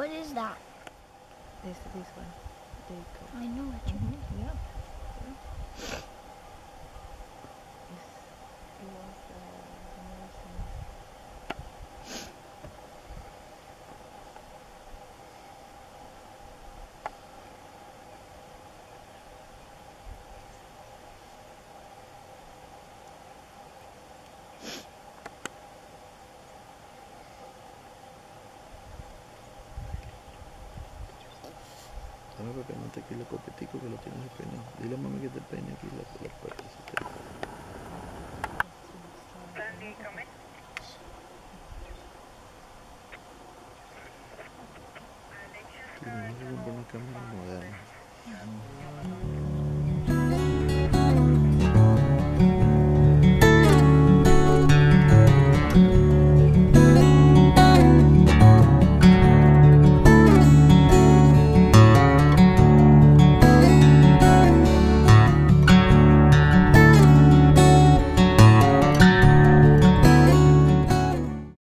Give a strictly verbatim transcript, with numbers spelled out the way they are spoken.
What is that? This, this one. Duiker. I know it. Mm-hmm. Yeah. yeah. It's, it was uh, amazing. Dame para peinarte aquí los copeticos que lo tienes despeinado. Dile a mami que te peine aquí la, la parte. Tienes que comprar una cámara moderna.